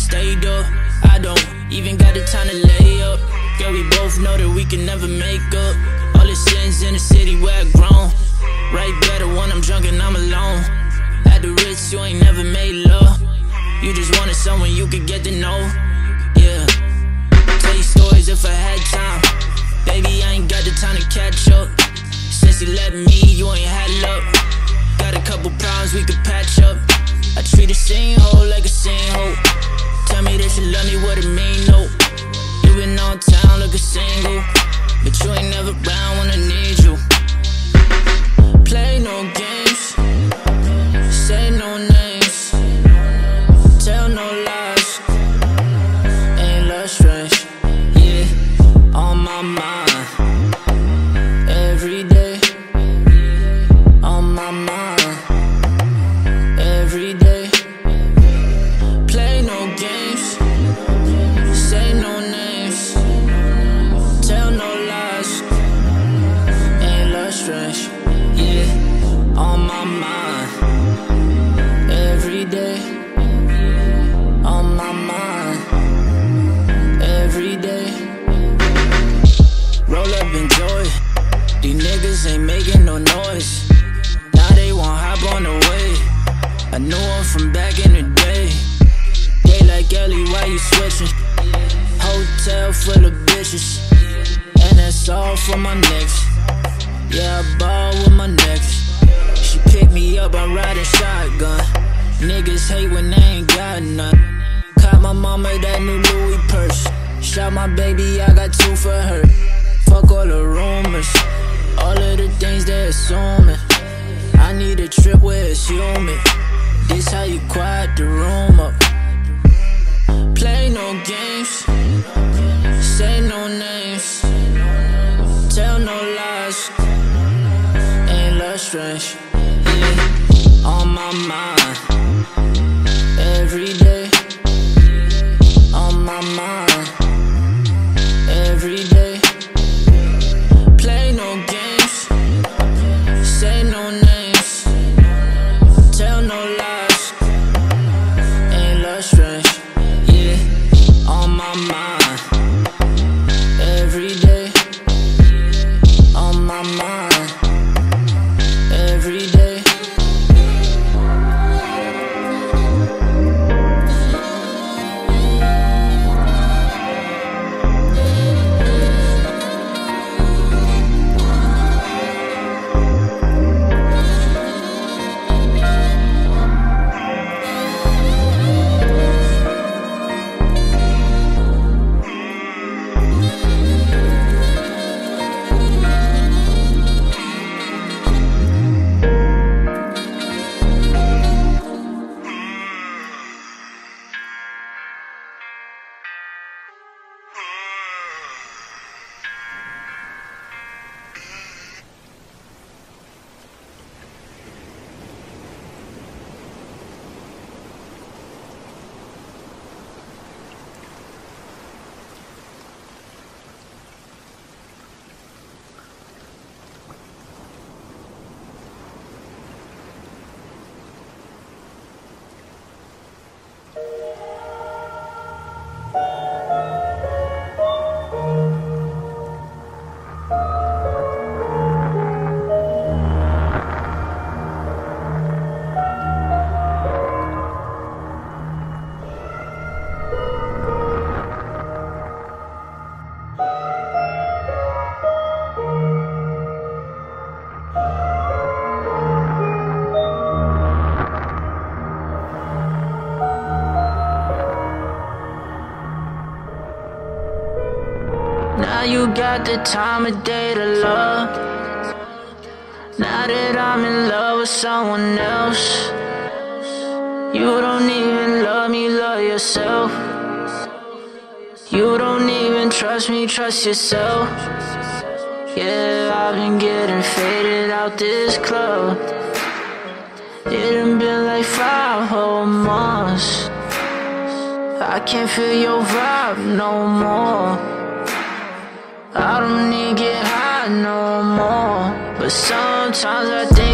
stayed up. I don't even got the time to lay up. Girl, we both know that we can never make up. All the sins in the city where I grown. Right better when I'm drunk and I'm alone. At the Ritz, you ain't never made love. You just wanted someone you could get to know. Yeah, tell you stories if I had time. Baby, I ain't got the time to catch up. Since you left me, you ain't had luck. Got a couple problems we could patch up. I treat a sinkhole like a sinkhole. Tell me that you love me, what it mean, no. You been on town like a single, but you ain't never around when I need you. Play no games, say no names, tell no lies. Ain't love strange, yeah, on my mind. Every day, on my mind. Every day, play no games, say no names, tell no lies. Ain't love strange, yeah, on my mind. Every day, on my mind. Every day, roll up, enjoy. These niggas ain't making no noise. Now they won't hop on the wave. I knew him from back in the day. They like, Ellie, why you switching? Hotel full of bitches, and that's all for my next. Yeah, I ball with my next. She picked me up, I'm riding shotgun. Niggas hate when they ain't got none. Caught my mama that new Louis purse. Shot my baby, I got 2 for her. Fuck all the rumors, all of the things they assuming. I need a trip where it's humid. This how you quiet the room up. Play no games, say no names, tell no lies. Ain't love strange, yeah, on my mind. Every day, on my mind. Every day, play no games, say no names, tell no lies. Ain't love strange, yeah, on my mind. Every day, on my mind. Every day. Now you got the time of day to love. Now that I'm in love with someone else, you don't even love me, love yourself. You don't even trust me, trust yourself. Yeah, I've been getting faded out this club. It done been like 5 whole months. I can't feel your vibe no more. I don't need get high no more. But sometimes I think